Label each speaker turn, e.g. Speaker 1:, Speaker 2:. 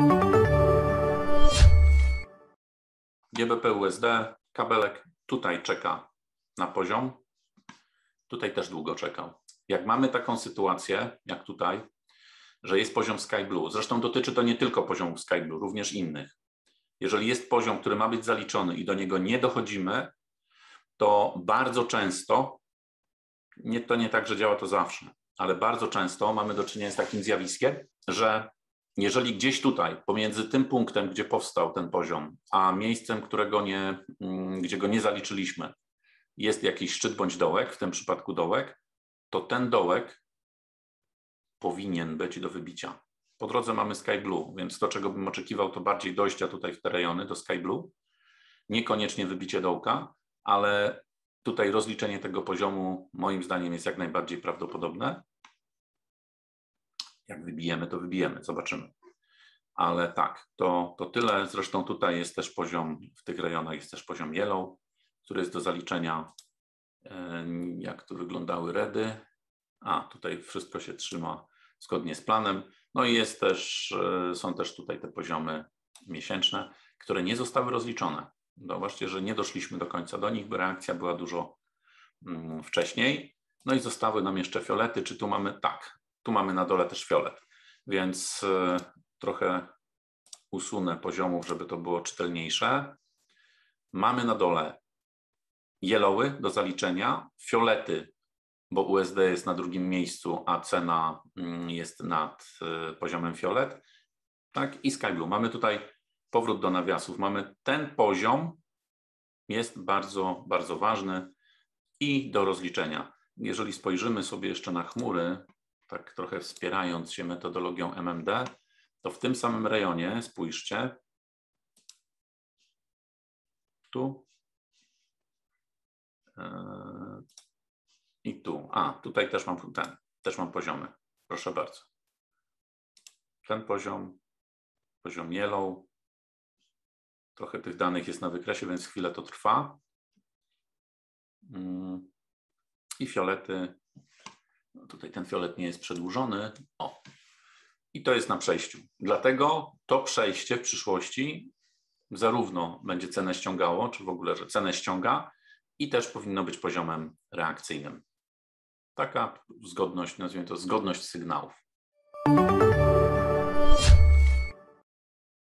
Speaker 1: GBP USD, kabelek tutaj czeka na poziom, tutaj też długo czekał. Jak mamy taką sytuację, jak tutaj, że jest poziom Sky Blue, zresztą dotyczy to nie tylko poziomu Sky Blue, również innych. Jeżeli jest poziom, który ma być zaliczony i do niego nie dochodzimy, to bardzo często, to nie tak, że działa to zawsze, ale bardzo często mamy do czynienia z takim zjawiskiem, że jeżeli gdzieś tutaj, pomiędzy tym punktem, gdzie powstał ten poziom, a miejscem, gdzie go nie zaliczyliśmy, jest jakiś szczyt bądź dołek, w tym przypadku dołek, to ten dołek powinien być do wybicia. Po drodze mamy Sky Blue, więc to, czego bym oczekiwał, to bardziej dojścia tutaj w te rejony do Sky Blue, niekoniecznie wybicie dołka, ale tutaj rozliczenie tego poziomu moim zdaniem jest jak najbardziej prawdopodobne. Jak wybijemy, to wybijemy, zobaczymy. Ale tak, to tyle. Zresztą tutaj jest też poziom, w tych rejonach jest też poziom yellow, który jest do zaliczenia. Jak tu wyglądały redy. Tutaj wszystko się trzyma zgodnie z planem. No i są też tutaj te poziomy miesięczne, które nie zostały rozliczone. Zobaczcie, że nie doszliśmy do końca do nich, bo reakcja była dużo wcześniej. No i zostały nam jeszcze fiolety. Czy tu mamy? Tak, tu mamy na dole też fiolet, więc trochę usunę poziomów, żeby to było czytelniejsze. Mamy na dole yellowy do zaliczenia, fiolety, bo USD jest na drugim miejscu, a cena jest nad poziomem fiolet. Tak, i Sky Blue. Mamy tutaj powrót do nawiasów. Mamy ten poziom, jest bardzo, bardzo ważny i do rozliczenia. Jeżeli spojrzymy sobie jeszcze na chmury, tak trochę wspierając się metodologią MMD, to w tym samym rejonie, spójrzcie, tu i tu. Tutaj też mam poziomy. Proszę bardzo. Ten poziom yellow. Trochę tych danych jest na wykresie, więc chwilę to trwa. I fiolety. Tutaj ten fiolet nie jest przedłużony. I to jest na przejściu. Dlatego to przejście w przyszłości zarówno będzie cenę ściągało, czy w ogóle, że cenę ściąga, i też powinno być poziomem reakcyjnym. Taka zgodność, nazwijmy to zgodność sygnałów.